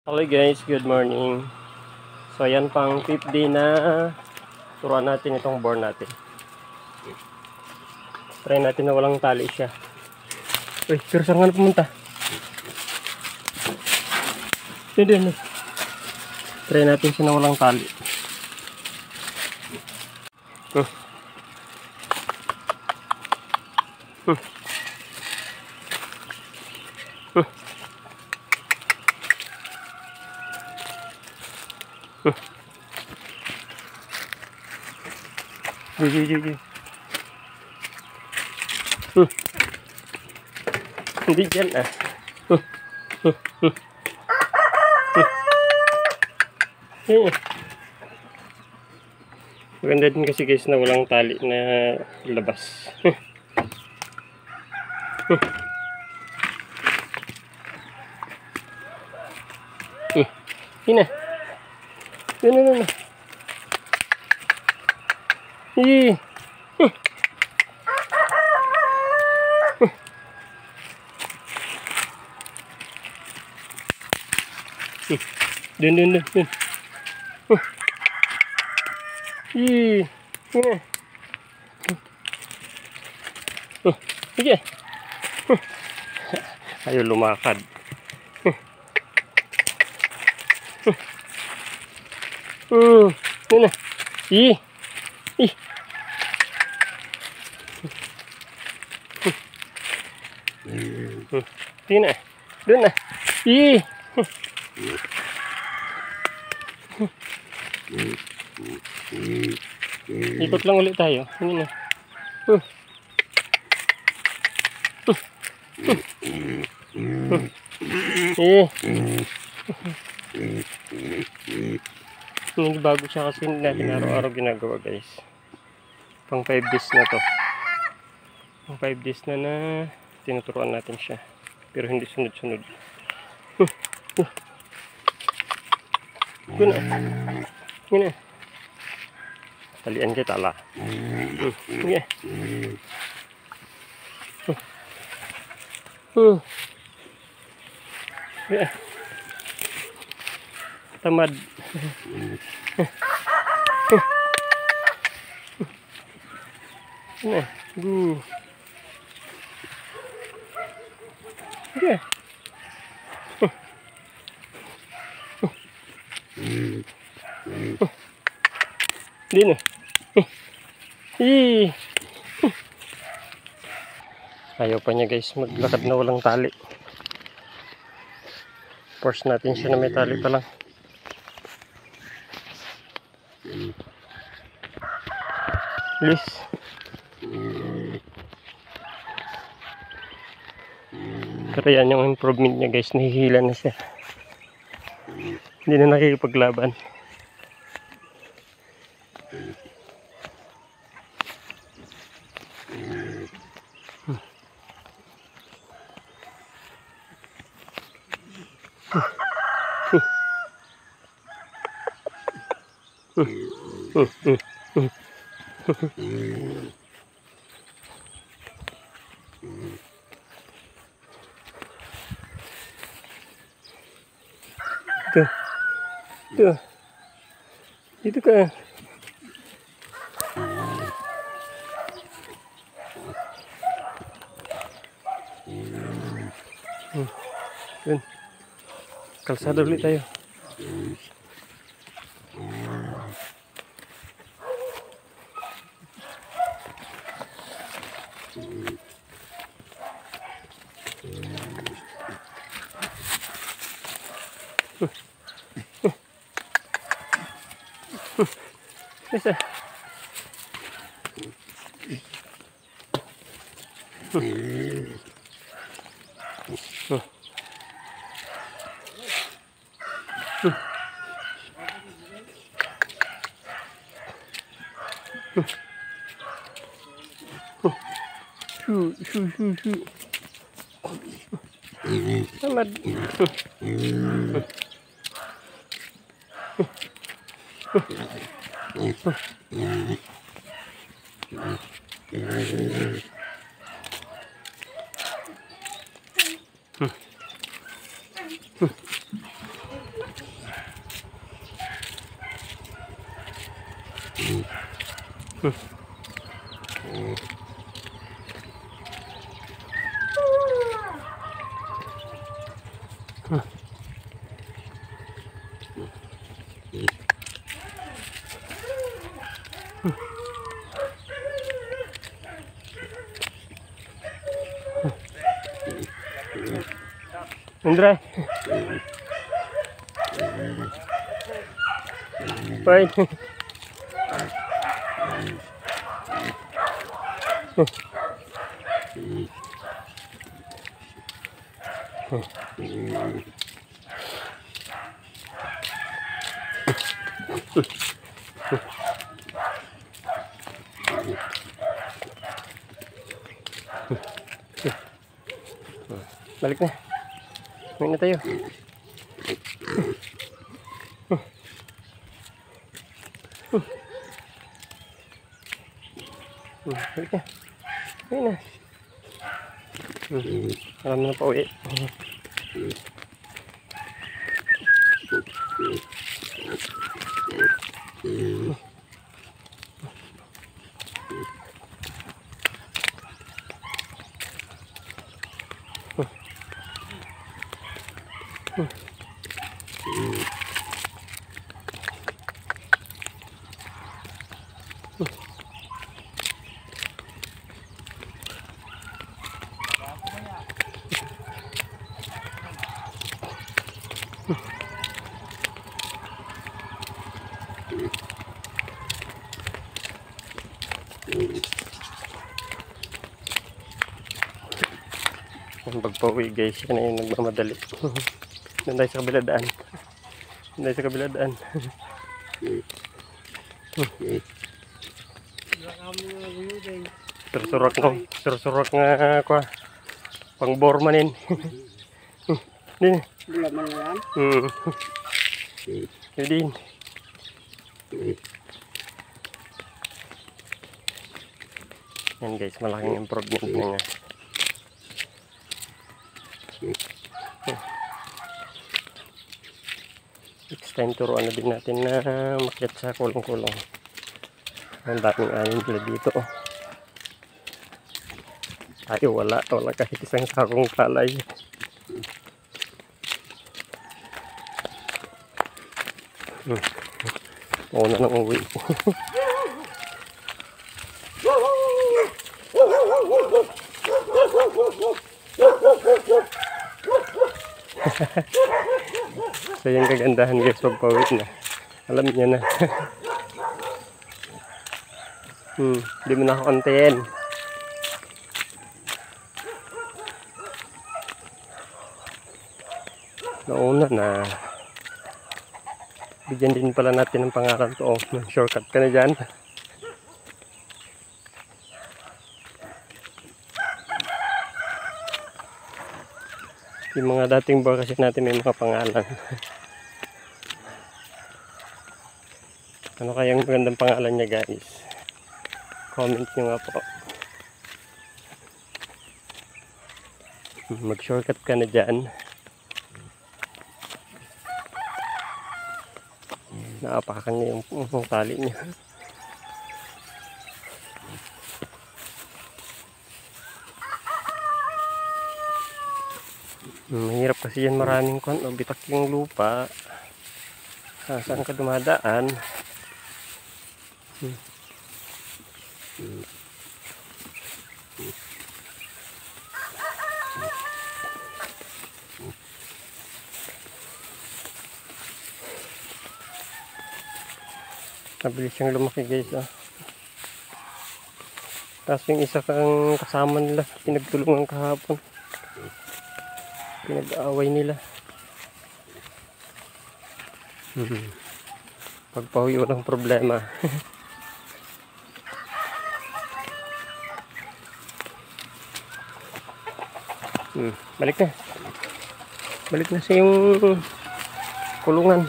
Hello guys, good morning. So ayan pang 5th day na turuan natin itong board natin. Try natin na walang tali siya. Uy, pero saan nga na pumunta? Hindi. Try natin siya na walang tali. Hindi dyan ah. Maganda din kasi guys na walang tali na labas. Hina. No. Dun. Sige. Ayaw lumakad. Yun na. Yun na. Doon na. Ikot lang ulit tayo. Yun na. Hindi bago siya kasi natin araw-araw ginagawa guys. Pang 5 days na to. Pang 5 days na tinuturuan natin siya. Pero hindi sunod-sunod. Yun na. Talian kita lah. Okay. Tamad. Nah, okay. Dini. Ayaw pa niya guys maglakad na walang tali. Force natin siya na may tali pa lang. Please. Pero yan yung improvement niya guys. Nahihila na siya. Hindi na nakikipaglaban. Tuh. Itu kan. Yun. Kalsada ulit tayo. Bisa. Tamad. Indra. Fine. Balik na. Main na tayo. Balik na. Main na. Alam na pa uwi. Ang pagpauwi guys, yan na yung nagmamadali. Doon tayo sa kabila daan. Doon tayo sa kabila daan. Sursurak no. Sursurak nga kwa. Pang bormanin. Din. Bulan man yan? Din. Yan guys, malaking improvement na nga. Next time turuan na din natin na makyat sa kulong-kulong. Ang daming anin nila dito. Tayo wala kahit isang sakong palay. Una nang uwi. So yung kagandahan guys pag pawit na. Alam niya na. Hindi mo nakakontain. Nauna na. Bigyan din pala natin ng pangalan to. Oh, shortcut ka na dyan. Yung mga dating bar kasi natin may mga pangalan. Ano kayang magandang pangalan niya guys? Comment nyo nga po. Mag shortcut ka na dyan. Naapakan niya yung tali niya. Mahirap kasi yan, maraming bitak yung lupa. Saan ka dumadaan? Mabilis siyang lumaki guys. Tapos yung isa kang kasama nila, pinagtulungan kahapon. Pinag-aaway nila. Pagpahuyo ng problema. Balik na. Balik na sa yung kulungan.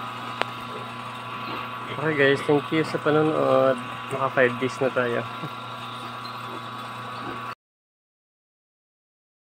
Okay guys, thank you sa panonood. Naka 5 days na tayo.